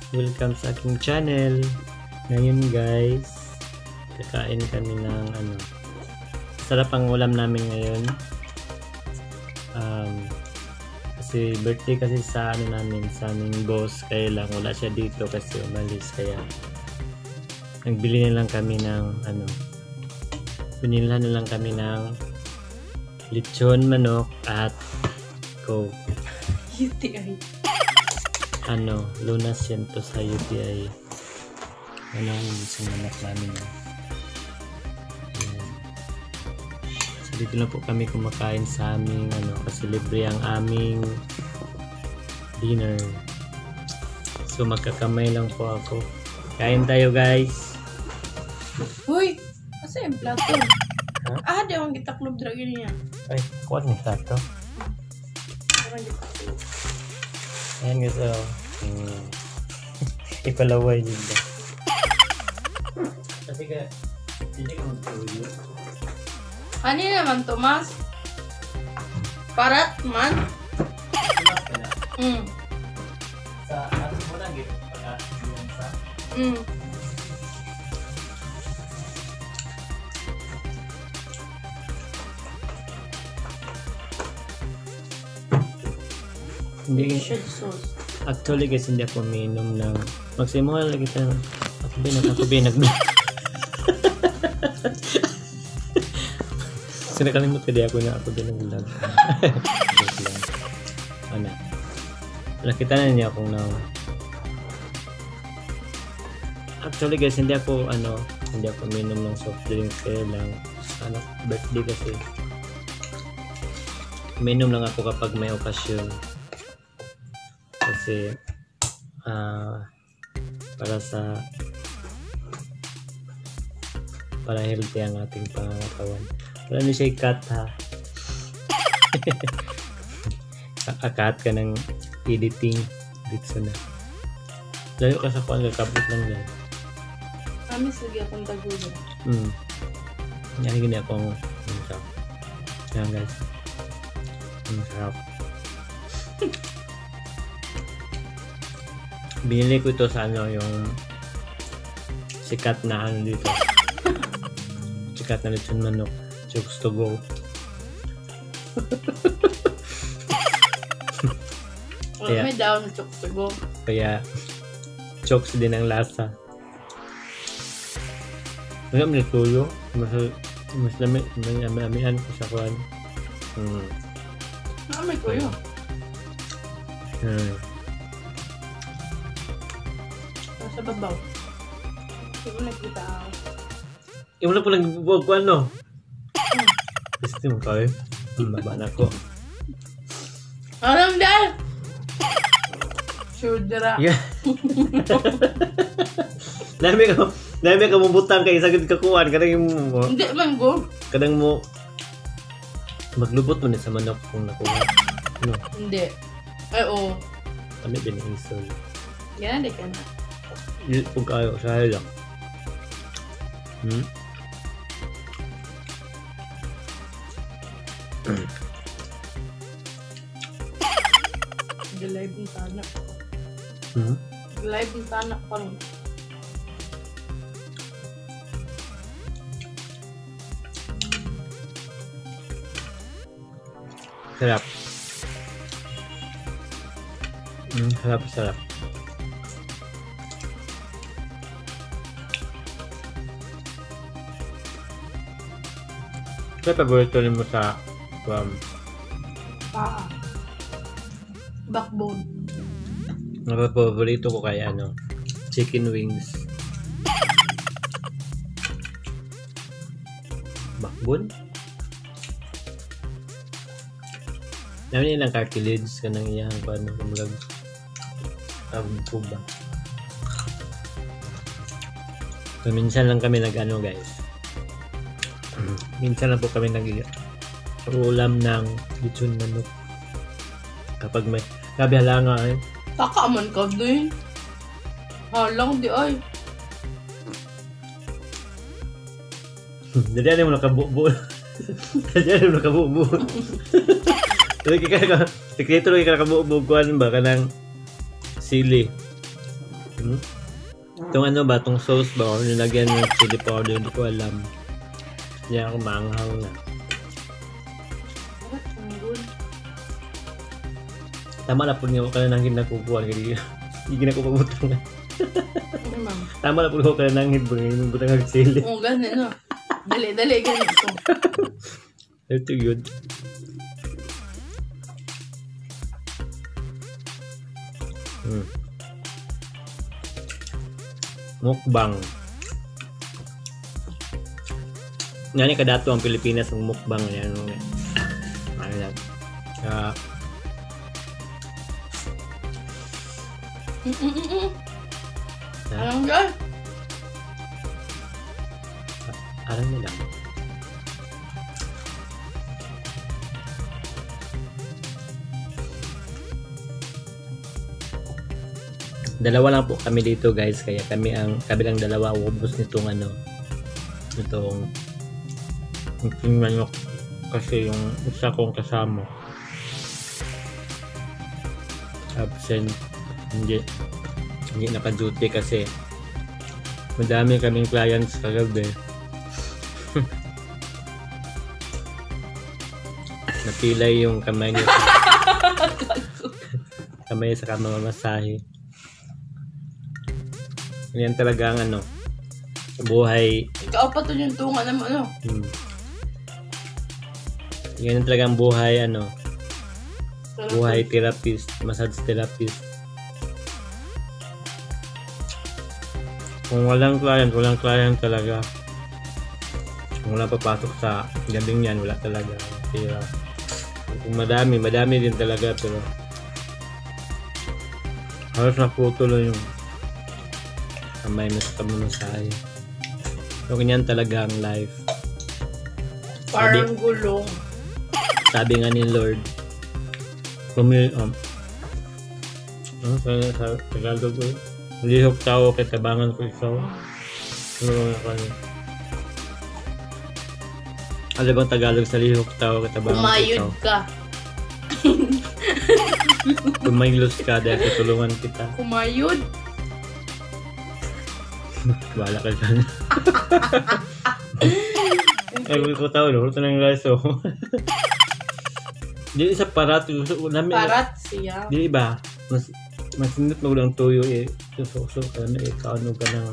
Welcome sa aking channel. Ngayon guys, kakain kami ng sarap ang ulam namin ngayon. Kasi birthday kasi sa namin, sa aming boss, kaya lang wala siya dito kasi umalis, kaya nagbili na lang kami ng binilhan na lang kami ng lechon manok at coke. UTI. Lunas yan to sa UTI. Isang anak namin. Ayan. So dito na po kami kumakain sa aming kasi libre ang aming dinner. So magkakamay lang po ako. Kain tayo guys. Uy! Kasi yung plato. Ha? Di akong gitaklob drag yun niya. Ay, kuha ni plato. Ayan guys, ipalaway dito. Kasi ka, hindi ka magtuloy. Ano naman, Tomas? Parat man? Tumas ka na. Sa ato mo na, pagka yung sa... Hindi, Shed sauce. actually guys, hindi ako uminom ng magsimula lagi tayo ako binag sinakalimut ka di ako na ako binag nakita na niya akong actually guys, hindi ako uminom ng soft drinks, kaya lang birthday kasi uminom lang ako kapag may okasyon. Kasi para healthy ang ating pangangatawan. Wala na siya i-cut ha. Kakat ka ng editing dito na. Layo ka sa kuwan, kakabot lang yan. Amis lagi akong tagulo. Yan gini akong sarap. Yan guys. Sarap. Binili ko ito sa yung sikat na dito. Sikat na lechon manok. Chokes to go. Wala may daw na chokes to go. Kaya chokes din ang lasa. Wala may tuyo. Mas lami-amihan ko sa kuwan. May tuyo. Sa babaw. Sige na kita ako. Yung wala po nagbubuwag ko gusto mo kayo? Baba na ko. Alam dahil! Sure dira. Yeah. Dami ka mabutang kay sagad kakuan. Kadang mo. Hindi man go. Kadang mo maglubot mo na sa manok kung nakuha. Hindi. Ay oo. Ano binihison? Yan di ka na. Pag ayaw, sahay lang. Live yung tanak. Live yung tanak pa rin. Sarap. Sarap. Ano paborito rin mo sa Paa. Backbone. Ang paborito ko kaya chicken wings. Backbone? Dami nilang cartilage ka nang iyang kumulag po ba? So minsan lang kami guys. Minsan lang po kami ulam ng lechon manok. Kapag may gabi halanga Takaman ka din. Halang di ay. Jadi mo nakabuo. Jadi mo nakabuo. Lagi ka sekreto lagi ka nakabuo kuan ba kanang sili. Hmm? Itong ano ba, itong sauce ba, or nilagyan ng chili powder, hindi ko alam. Hindi ako maanghang na. Bakit sanggol? Tama na po niya ko ka na nang hinakukuha. Hindi na ko pabutang na. Okay, ma'am. Tama na po ko ka na nang butang ng chili. Oo, ganun, no? Dali, ganito. Ito yun. Mukbang. Nga kadato ang Pilipinas ng mukbang yan. Ano lang. Anong gan? Alam niya lang. Dalawa lang po kami dito guys, kaya kami ang kabilang dalawa ubos nitong ano, itong manok, kasi yung isa kong kasama absent, hindi naka-duty kasi madami kaming clients kagabi. Napilay yung kamay niya kamay sa kamamasahe. Yan talaga ang ano, buhay. Ikaw pa to yung tunga naman, ano? Yan talaga ang buhay, ano, Sarap buhay therapist, massage therapist. Kung walang client talaga. Kung wala papasok sa gabing yan, wala talaga. Kaya, kung madami din talaga, pero halos naputuloy yung kamay mo sa kamamasahe. So, ganyan talaga ang life. Parang gulong. Sabi nga ni Lord, sa Tagalog ko, lihok tao kay tabangan ko ikaw. Ano bang Tagalog sa lihok tao kay tabangan ko ikaw? Umayod ka. Tumaylos ka dahil tutulungan kita. Kumayod? Wala ka dyan. Ay, ko tao, no? Ito na yung laso. Di sa parat. Parat siya. Di ba? Mas sinit mo lang tuyo eh. Suso ka na eh. Kaano ka na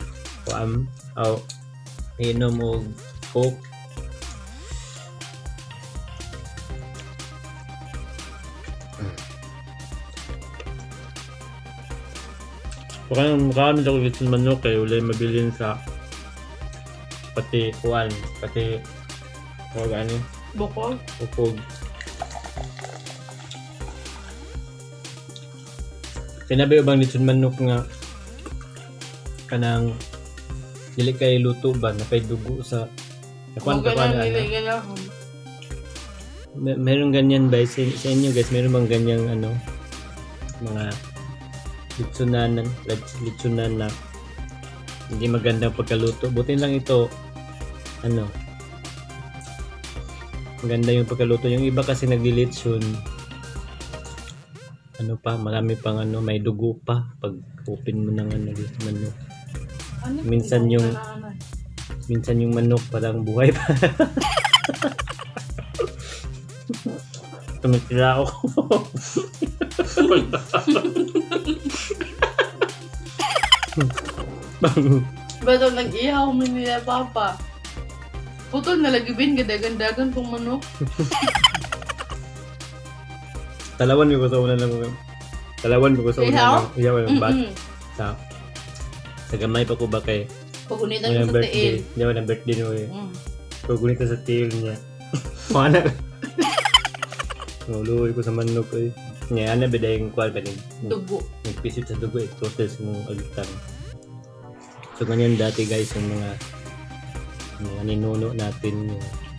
inom o coke. Mukha ako gusto manok eh. Wala yung mabilin sa pati ano? Bukog? Bukog. Sinabi bang lechon manok nga kanang dili kay luto ba na kay dugo sa meron ganyan ba sa inyo guys, meron bang ganyang ano mga lechonan na hindi magandang pagkaluto. Buti lang ito ano maganda yung pagkaluto. Yung iba kasi nagli-lechon ano pa, marami pang ano, may dugo pa pag open mo ng ano, manok. Minsan yung manok parang buhay pa. Tumitira ako. Bato nag-ihaw mo nila papa. Putol na lagibin, gadagan-dagan tong manok. Talawan ko sa una lang. Ihaw yung bat. Sa gamay pa ko ba kay Pagunitan ko sa tiil. Hindi ako ng birthday mo eh. Pagunitan sa tiil niya. Mana? Nuluoy ko sa manok eh. Ngayon na beda yung kwal pa rin. Dugo. Nagpisit sa dugo eh. Process mong agitang. So ganyan dati guys yung mga ninuno natin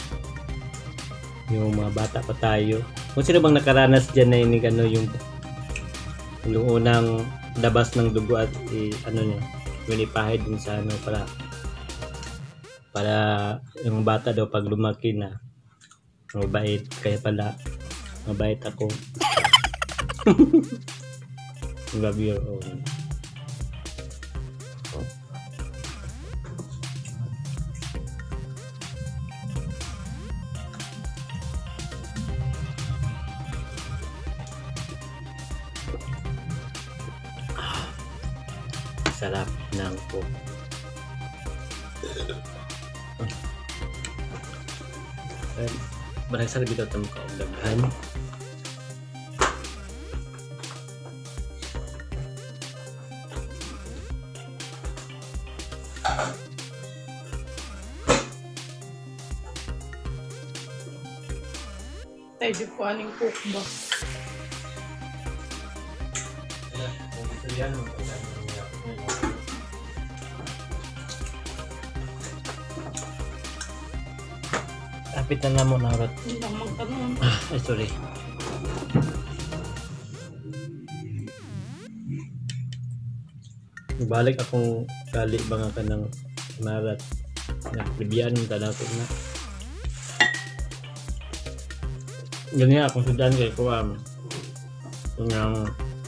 yung mga bata pa tayo. Kung sino bang nakaranas dyan na inig ano yung unang labas ng dugo at ano niya winipahid dun sa ano para yung bata daw pag lumaki na mabait, kaya pala mabait ako. Love your own. sarap ng cook. Barang sarap ito itong kaugdagan. Tayo di ko aning cook ba? Kung gusto yan, kapit na namo na orat. Hindi na magtanong. Ay, sorry. Balik akong gali ba nga ka ng marat. Nagbibiyan yung tanaw ko na. Ganyan akong sudan kay Kuam. Yung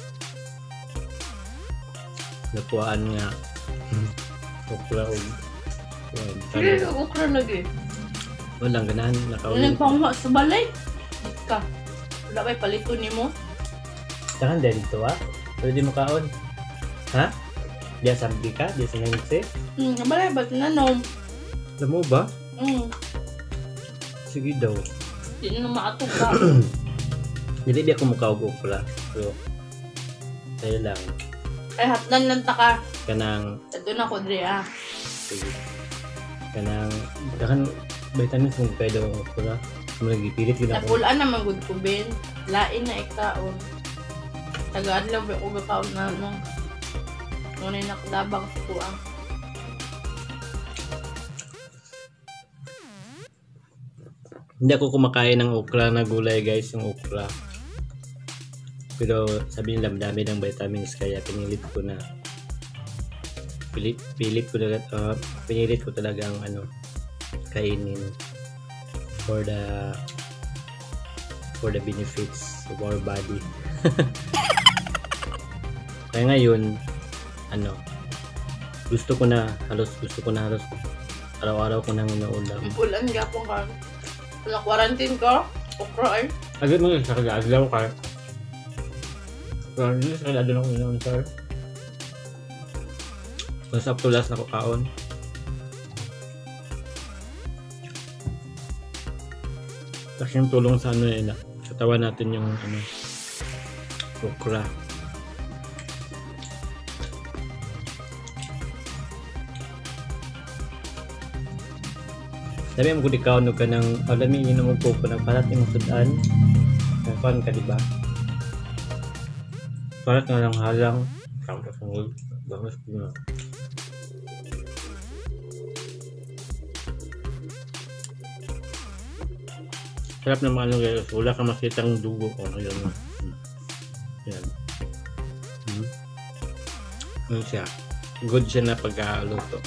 nakuhaan nga. Okra o. Hindi ka ukra lagi. Walang ganahan. Walang pangma sa balay. Ka. Wala ba'y palito ni mo? Saan din ito Pwede mo kaon. Ha? Diya sabi ka? Diya sinangitse? Balay ba't nanom? Alam mo ba? Sige daw. Hindi na maatog ka. Hindi di ako mukhaog pala. So, tayo lang. Ay, hatnan lang ta ka. Kanang, Ito na ko, Dre, sige. Kanang, dakan vitamins mong pwede ako pala. Malagipilit yun ako. Napulaan naman good ko, Ben. Lain na ikaon. Taga-adlaw ba ko gakaon na no. Ngunay nakadabang sa kuang. Hindi ako kumakain ng okra na gulay guys, yung okra. Pero sabi nila madami ng vitamins kaya pinilit ko na pinilit ko talagang kainin for the benefits of our body. Kaya ngayon gusto ko na halos araw-araw ko nang inuulam. Pulan gapon ka. Wala quarantine ka? Okra ay. Agad mo sa kagagaw ka. Pero hindi sa kagagaw na ko inuulam sir. Mas up to last na ko kaon. Kasi yung tulong sa katawan natin yung okra. Sabi mo kung ikaw ka ng alami inom mo po ng palat yung sudan. Nakakuan ka diba? Palat nga lang halang. Tapos ang bangus ko na. Sarap naman guys. Wala kang makitang dugo ko. Ayan. Yan. Ano siya? Good siya na pagkaluto.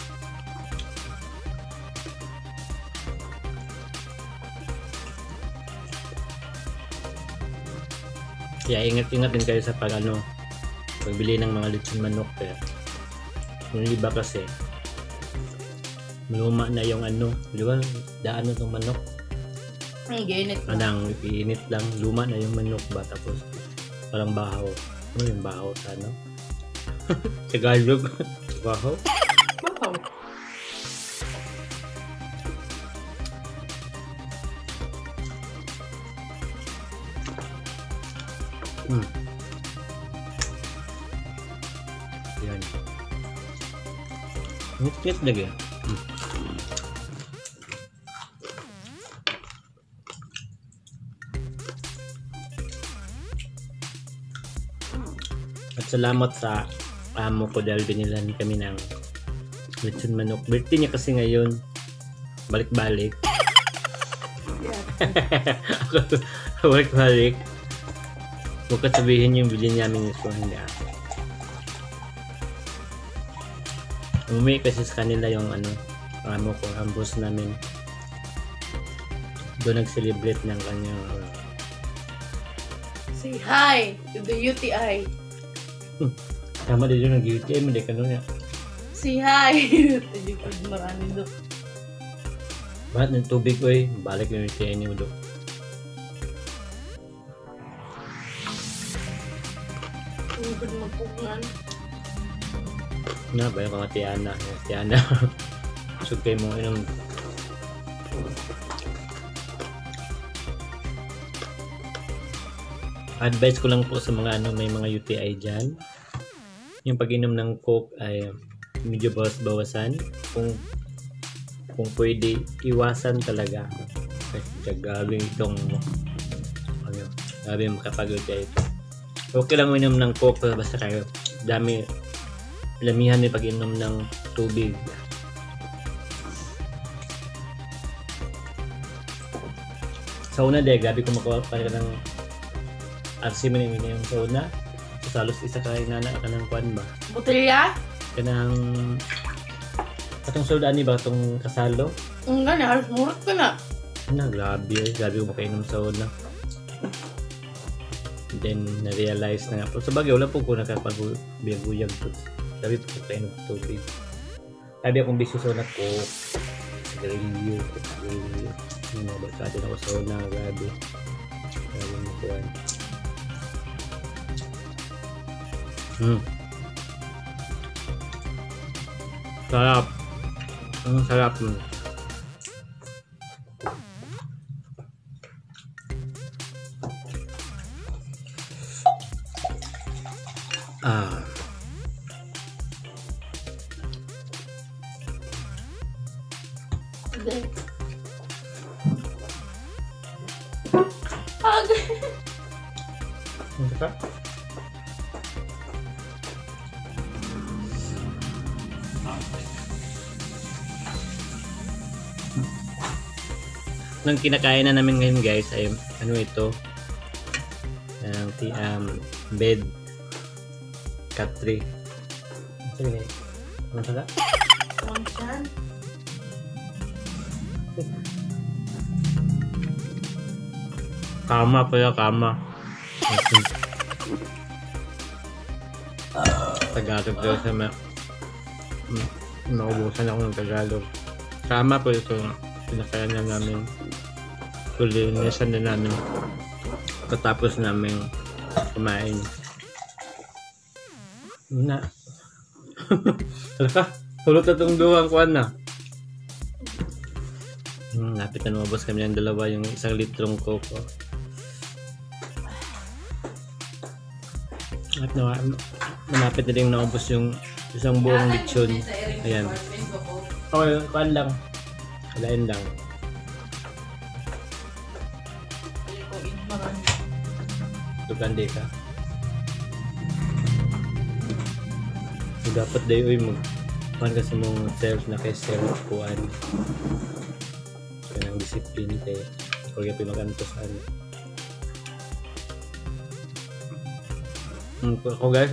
Kaya ingat-ingat din kayo sa pagbili ng mga lechon manok kaya yung iba kasi luma na yung di ba? Daan na itong manok. Ginit na. Anang iinit lang, luma na yung manok ba tapos parang bahaw. Ano yung bahaw sa Tagalog. Bahaw? Bahaw. Yan. Ngit-ngit lagi. At salamat sa amo ko dahil binilan kami ng lechon manok. Birthday niya kasi ngayon. Balik-balik. Balik-balik. Huwag ka sabihin yung bilhin namin ito. Hindi Umuwi kasi sa kanila yung amo ko, ang boss namin. Doon nag-celebrate ng kanyang Say hi to the UTI. Tama din yung nag-UTI, hindi ka nun Say hi. Hindi ko marami do. Bakit ng tubig ko balik yung UTI niyo do. Tungkol magpugnan. Na ba yung mga Tiana? Tiana. Sugay mo inom. Advice ko lang po sa mga may mga UTI dyan. Yung pag-inom ng Coke ay medyo bawas-bawasan. Kung pwede, iwasan talaga. Kasi gabi itong gabi makapag-UTI ito. Okay lang uminom ng Coke basta kayo lamihan yung pag-inom ng tubig. Sa una gabi ko makuha pa ng RC man yung sa una. Sa halos isa ka nana ka ng kwan ba? Botelya? Kanang katong soldani ba itong kasalo? Ang gani, halos murot ka na. Grabe ko makainom sa una. Then na-realize na po. Sa bagay, wala po ko nakapag-biyag-buyag po. Sabi po ko kayo ng tubig. Sabi akong bisyo sa una ko. Sigarilyo. Yung mga barkada na ko sa una. Grabe. Grabe mo kuhan. Sarap. Ang sarap mo. Okay. Ang sarap. Nang kinakain na namin ngayon guys ay ano ito bed cat tree. Ano sila? Konsan. Kama pala, kama. Tagalog daw sa naubusan ako ng Tagalog. Kama po ito. Pinakayan na namin. Kulinisan na namin. Katapos namin kumain. Na. Halika. Hulot na itong duwang kuwan na. Lapit na lumabas kami ng dalawa yung 1 litrong Coke. At malapit na rin naubos yung isang buong lechon. Ayan. Okay, kuhan lang. Kalain lang. Tukande ka. So, dapat dayo kuhan ka sa mga self na kay self kuhan. Kaya ng disiplin kayo. Kaya pimagantos ano. Ako guys,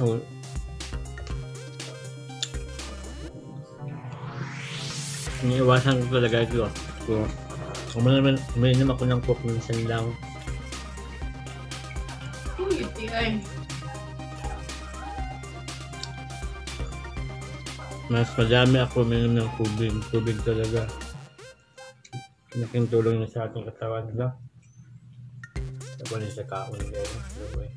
iniiwasan ko talaga ito. Uminom ako ng Coke minsan lang. Uy, UTI. Mas madami ako uminom ng tubig. Tubig talaga. Naking tulong na sa ating katawan nila. Ako na sa kaon guys.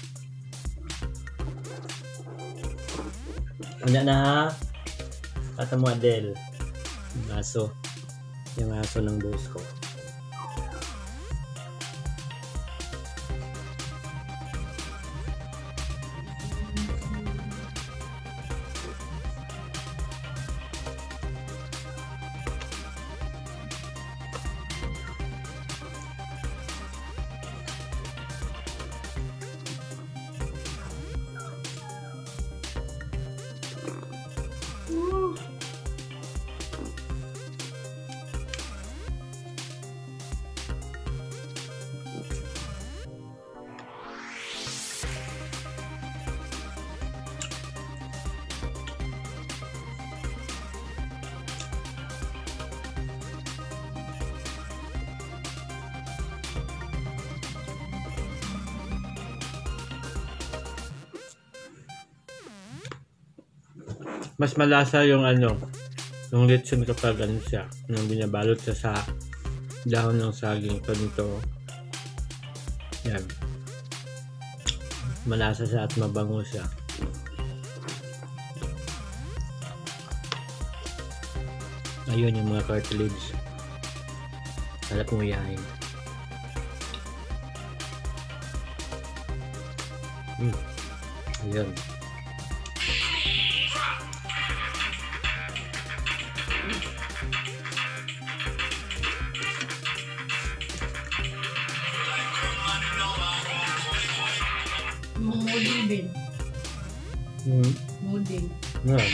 Ano na ha? Kata mo Adele. Yung aso. Yung aso ng boss ko. Mas malasa yung yung lechon kapag siya, yung binabalot siya sa dahon ng saging. Ito dito, yan, malasa siya at mabango siya. Ayun yung mga cartilage. Sarap nguyahin. Ayun. Muding din. Muding. Yan.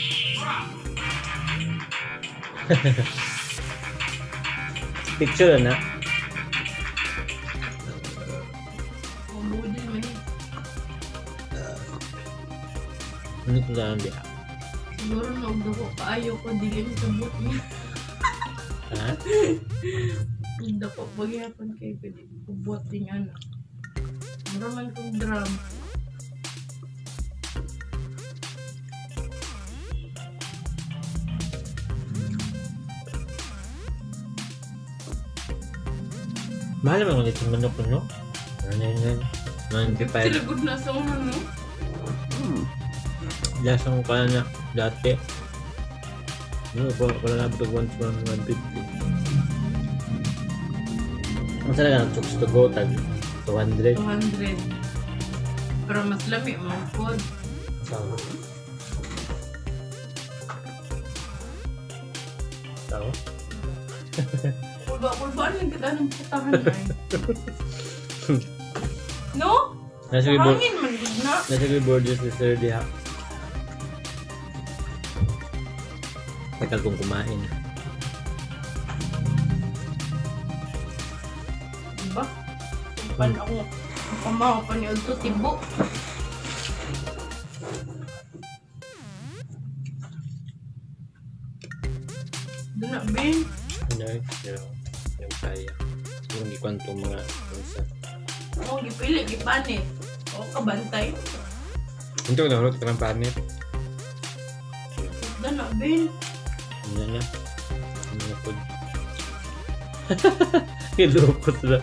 Picture na. Muding man. Ano ito saan diya? Siguro naugdo ko kaayo ko dili mo sabot niya. Ha? Hindi ko paghihapon kayo pwede kubot din ano. Maraman kong drum. Mahal naman ulit yung manok, no? Ano yun? 95. Silagod na sa una, no? Lasang ko na dati. No, wala na ito 150. Ang talaga ng chokes to go, tag 200. 200. Pero mas lami, mga pod. Tao. Tao? Kulba-kulbaan lang kita ng putahan ay. No? Nasa keyboard. Hangin man din na. Nasa keyboard yung sister diha. Tagal kong kumain. Diba? Pan ako, pamaw pa ni Alto Tibo. Doon na, Ben. Ano yung kaya. Yung ikwantong mga isa. Oo, gipili, gipanit. Oo, kabantay. Ito na hulog ng panit. Doon na, Ben. Ano niya? Ano na po? Kilukot na.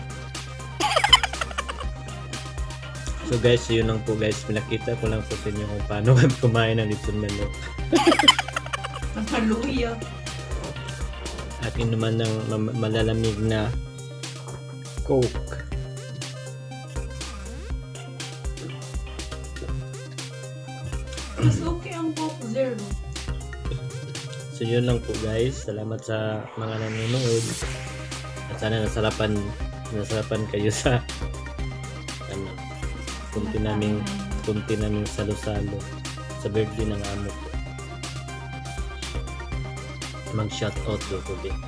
So guys, yun lang po guys. Pinakita ko lang po sa inyo kung paano kami kumain ng lechon manok. Nakaluya. At yun naman ng malalamig na Coke. Mas okay ang Coke Zero. So yun lang po guys. Salamat sa mga nanonood. At sana nasarapan kayo sa ano, kunti naming salo-salo sa birthday ng amo ko. Mag-shoutout do ko din.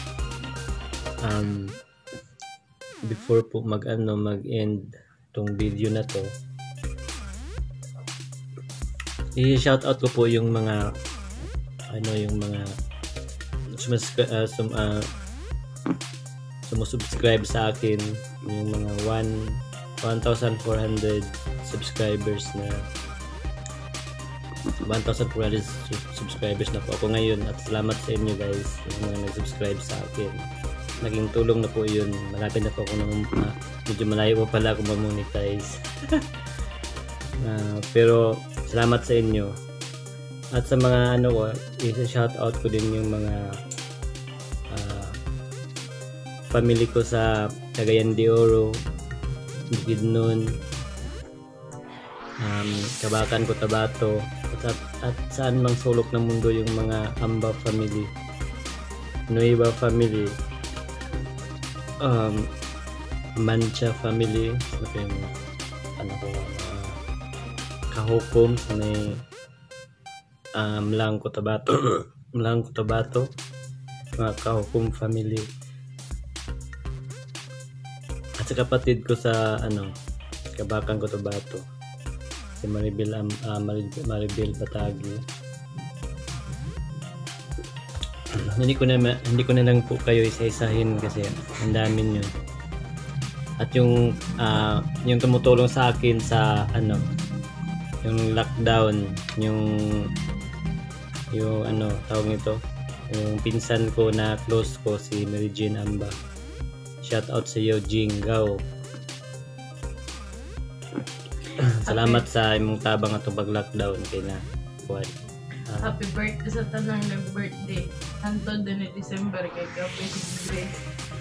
Before po mag-end tong video na to, i-shoutout ko po yung mga sumusubscribe sa akin, yung mga 1,400 subscribers na 1,400 subscribers na po ako ngayon, at salamat sa inyo guys, yung mga nag-subscribe sa akin. Naging tulong na po yun. Malapit na po ako medyo malayo pa pala ako ma-monetize. Pero salamat sa inyo. At sa mga i-shoutout ko din yung mga family ko sa Cagayan de Oro, Bukidnon, Kabakan, Cotabato, at saan mang sulok ng mundo, yung mga Amba family, Nueva family, Mancha family, Kahukom sa may Mlang Cotabato, mga Kahukom family, at sa kapatid ko sa Kabakan, Cotabato, si Maribel Batagi. Hindi ko na lang po kayo isa-isahin kasi ang dami niyo. At yung tumutulong sa akin sa yung lockdown, yung tawag nito, yung pinsan ko na close ko, si Mary Jane Amba. Shout out sa iyo, Jingaw. Salamat sa imong tabang atong pag-lockdown kay na kuan. Happy birthday sa tanang nag-birthday. Hantod din ni December kay Kape si Grace.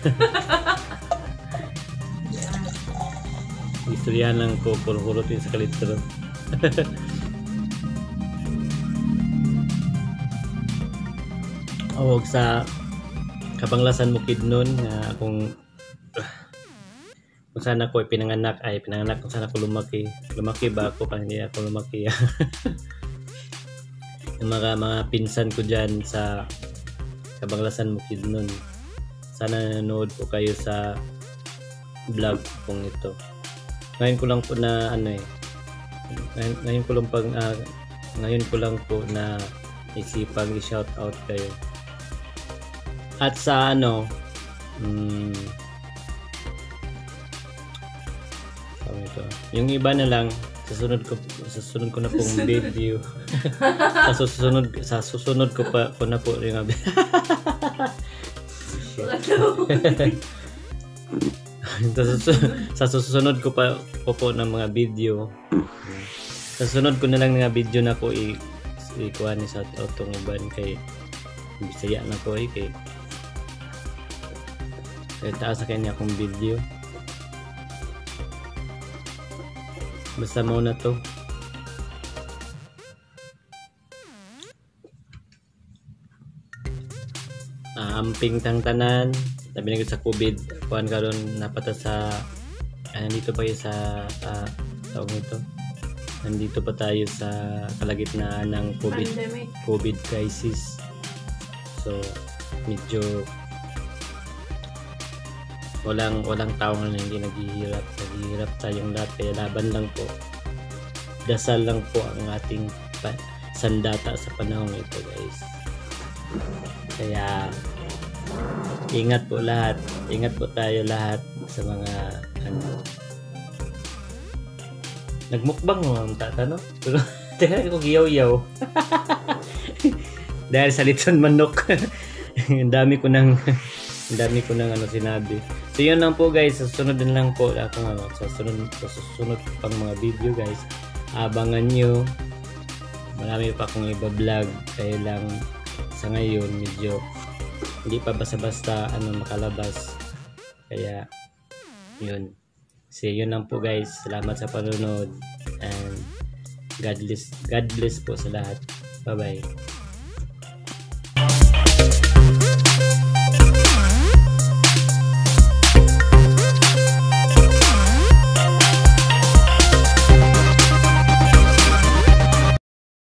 Yan. Istoryanan ko puro-purutin sa kalitro. Awag sa kabanglasan mo kid nun nga kung sana ko pinanganak kung sana ko lumaki ba ako kung hindi ako lumaki. Yung mga pinsan ko dyan sa kabanglasan mo kid nun, sana nanonood po kayo sa vlog kong ito. Ngayon ko lang po na ngayon ko lang po na isipang i-shout out kayo. At sa yung iba na lang sa susunod ko na pong video. sa susunod ko na po yung sa susunod ko pa po ng mga video. Sa susunod ko na lang nga video na ko ikuha ni sa autong uban kay Bisaya na ko kay taas sa kanya akong video. Basta muna to. Amping tang tanan. Sabi na sa COVID. Kuhan karon napata sa nandito pa kayo sa taong ito. Nandito pa tayo sa kalagitnaan ng COVID crisis. So medyo walang tao na hindi naghihirap tayong lahat, kaya laban lang po, dasal lang po ang ating sandata sa panahon ito guys. Kaya ingat po tayo lahat sa mga nagmukbang mo ang tatano pero teka ko giyaw dahil sa litson manok. ang dami ko nang sinabi. So yun lang po guys, sa susunod din lang po ako sa susunod pang mga video guys. Abangan nyo, marami pa akong iba-vlog, kaya lang sa ngayon medyo hindi pa basta-basta makalabas, kaya yun. So yun lang po guys, salamat sa panonood and God bless po sa lahat. Bye bye.